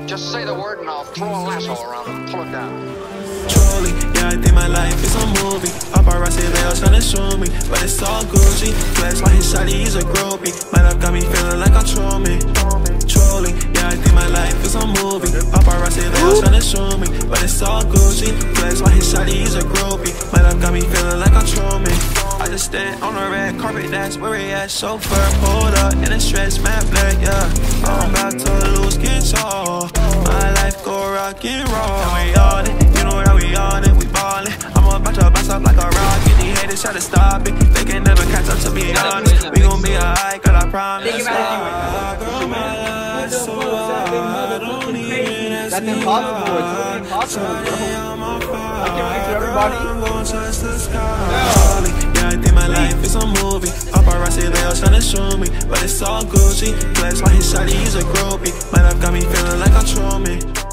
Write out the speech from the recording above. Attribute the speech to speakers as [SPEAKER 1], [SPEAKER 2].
[SPEAKER 1] Just say the word and I'll throw a lasso around and pull it down.
[SPEAKER 2] Trolling, yeah, I think my life is a movie. Paparazzi, they all tryna show me, but it's all Gucci. Flex like his shawty, he's a groupie. My love got me feeling like I'm trolling. Trolling, yeah, I think my life is a movie. Paparazzi, they all tryna show me, but it's all Gucci. Flex like his shawty, he's a groupie. My love got me feeling like I'm trolling. I just stand on the red carpet, that's where he at. Chauffeur, hold up, in a stretch, matte black, yeah. I'm about to lose control. My life go rock and roll. And we on it, you know that we on it, we ballin'. I'm about to bounce up like a rocket. These haters try to stop it, they can never catch up, to be honest. We gon' be alright, girl, I promise. Girl, my life so I don't even ask me.
[SPEAKER 3] That's impossible, it's really impossible, bro. I can picture everybody.
[SPEAKER 2] Yeah, I think my life is a movie. Paparazzi, they all tryna show me, but it's all Gucci. Flex like his shawty, he's a groupie. My life got me feeling like I'm trolling.